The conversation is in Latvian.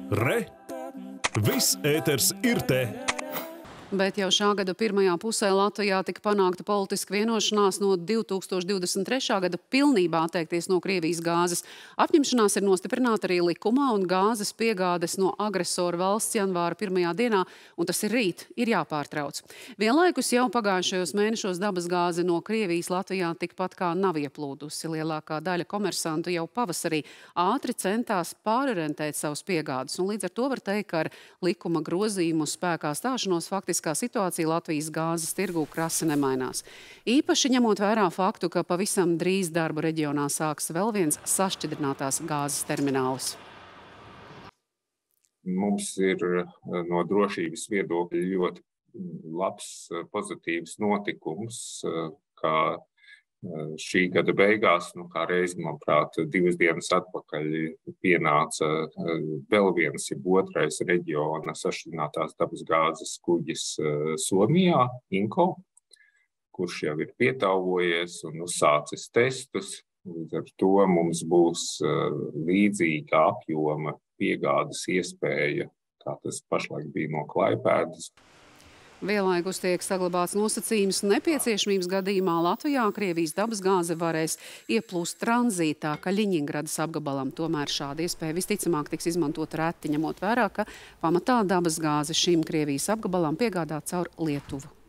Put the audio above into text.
Re! Viss ēters ir te! Bet jau šā gada pirmajā pusē Latvijā tika panākta politiska vienošanās no 2023. gada pilnībā atteikties no Krievijas gāzes. Apņemšanās ir nostiprināta arī likumā, un gāzes piegādes no agresora valsts janvāra 1. dienā, un tas ir rīt, ir jāpārtrauc. Vienlaikus jau pagājušajos mēnešos dabasgāze no Krievijas Latvijā tikpat kā nav ieplūdusi. Lielākā daļa komersantu jau pavasarī ātri centās pārorientēt savus piegādes, un līdz ar to var teikt, ka ar likuma grozījumu spēkā stāšanos faktiski situācija Latvijas gāzes tirgū krasi nemainās. Īpaši ņemot vērā faktu, ka pavisam drīz darbu reģionā sāks vēl viens sašķidrinātās gāzes termināls. Mums ir no drošības viedokļa ļoti labs, pozitīvs notikums, kā šī gada beigās, kā reiz, manuprāt, 2 dienas atpakaļ pienāca vēl viens, otrais reģiona sašķidrinātās dabasgāzes kuģis Somijā, Inko, kurš jau ir pietāvojies un uzsācis testus. Līdz ar to mums būs līdzīga apjoma piegādes iespēja, kā tas pašlaik bija no Klaipēdas. Vienlaikus tiek saglabāts nosacījums nepieciešamības gadījumā Latvijā Krievijas dabasgāze varēs ieplūst tranzītā Kaļiņingradas apgabalam. Tomēr šāda iespēja visticamāk tiks izmantot reti, ņemot vērā, ka pamatā dabasgāze šim Krievijas apgabalam piegādā caur Lietuvu.